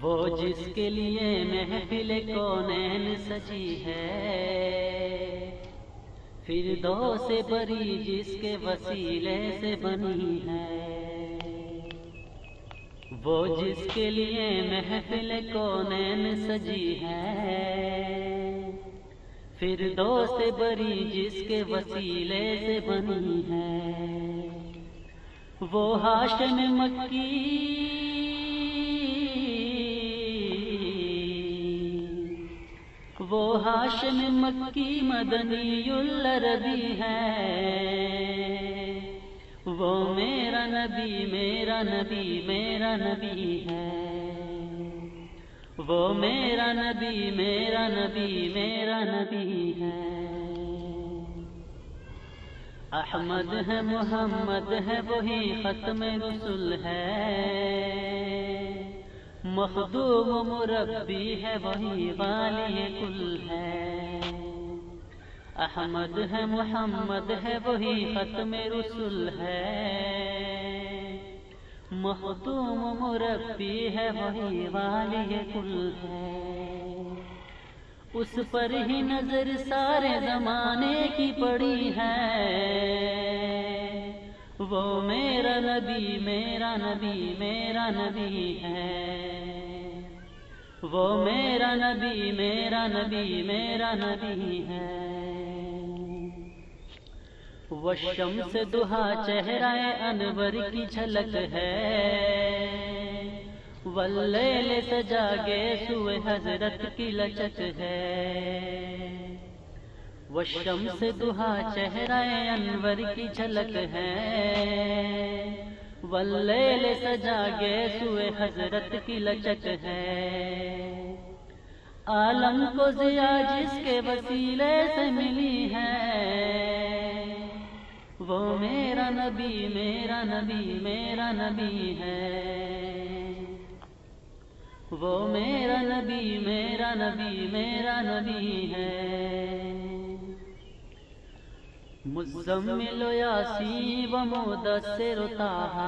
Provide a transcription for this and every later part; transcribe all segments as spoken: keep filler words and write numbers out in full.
وہ جس کے لیے محفل کونین سجی ہے، فردوس سے بری جس کے وسیلے سے بنی ہے۔ وہ جس کے لیے محفل کونین سجی ہے، فردوس سے بری جس کے وسیلے سے بنی ہے۔ وہ ہاشم مکی وہ ہاشم مکی مدنی العربی ہے، وہ میرا نبی میرا نبی میرا نبی ہے، وہ میرا نبی میرا نبی میرا نبی ہے۔ احمد ہے محمد ہے وہی ختم رسول ہے، مخدوم و مربی ہے وہی والی کل ہے۔ احمد ہے محمد ہے وہی ختم رسول ہے، مخدوم و مربی ہے وہی والی کل ہے۔ اس پر ہی نظر سارے زمانے کی پڑی ہے، وہ میرا نبی میرا نبی میرا نبی ہے، وہ میرا نبی میرا نبی میرا نبی ہے۔ والشمس دہا چہرہ انور کی جھلک ہے، واللیل سجا گے سوئے حضرت کی لچک ہے۔ والشمس دہا چہرہ انور کی جھلک ہے، واللیل سجا گے سوئے حضرت کی لچک ہے۔ عالم کو ضیا جس کے وسیلے سے ملی ہے، وہ میرا نبی میرا نبی میرا نبی ہے، وہ میرا نبی میرا نبی میرا نبی ہے۔ مزمل و یاسین و مدثر و طٰہٰ،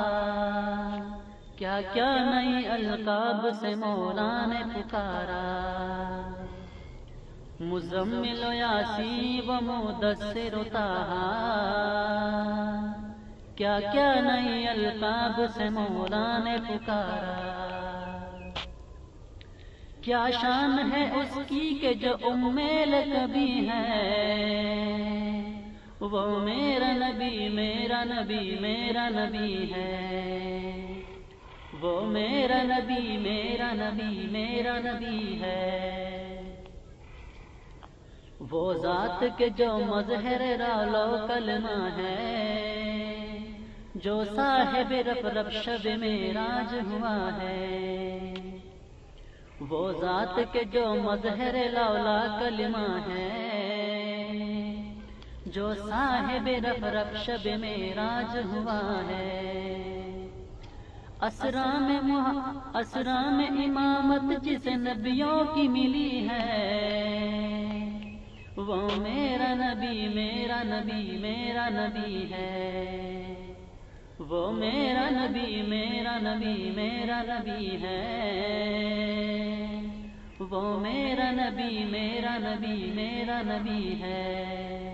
کیا کیا نئی القاب سے مولا نے پکارا۔ مزمل و یاسین و مدثر و طٰہٰ، کیا کیا نئی القاب سے مولا نے پکارا۔ کیا شان ہے اس کی کہ جو ام لقبی ہے، وہ میرا نبی میرا نبی میرا نبی ہے، وہ میرا نبی میرا نبی میرا نبی ہے۔ وہ ذات کے جو مظہر رالو کلمہ ہے، جو صاحب رب رب شب معراج ہوا ہے۔ وہ ذات کے جو مظہر لولا کلمہ ہے، جو صاحب رب رب شب معراج ہوا ہے۔ اسرا میں اسرا میں امامت جس نبیوں کی ملی ہے، وہ میرا نبی میرا نبی میرا نبی ہے، وہ میرا نبی میرا نبی میرا نبی ہے، وہ میرا نبی میرا نبی میرا نبی ہے۔